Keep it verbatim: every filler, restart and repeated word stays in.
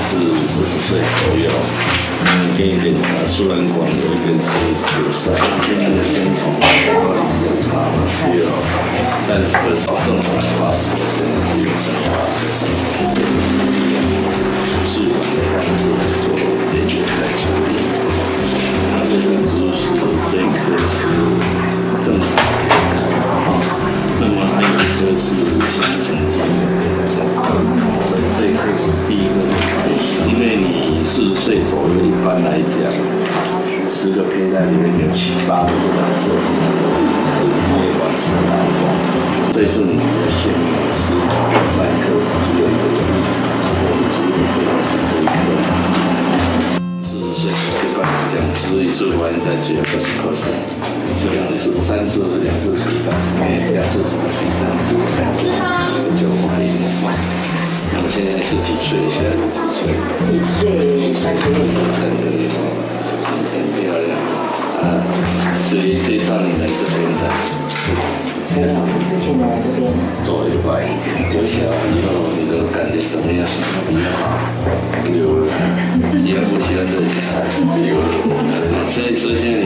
是四十岁左右，嗯，跟一点呃输卵管有一点阻塞，现在的先从高龄比较差嘛，只有三十个少正常八十个现在只有剩下就是试管的方式做解决来处理。那这个就是这一颗是正常的，那么还有一颗是形成体的，这一颗是第一个。因为你四十岁左右，一般来讲，十个胚胎里面有七八个是染色体是夜晚是哪种？这次你的幸运是三颗，只有一个有利，我们主要配合是这一颗。四十岁一般来讲，十一岁完再只有二十颗生，就两次，三次是两次失败，两次是第三次是两次，就可以了。我现在是几岁？现在几岁？ 一岁三个月。 三个月，很漂亮啊！所以这趟你来这边的， 没有，之前来这边做一块，有小孩以后，你的感觉怎么样？比较好，有，喜欢不喜欢这里？有，所以首先你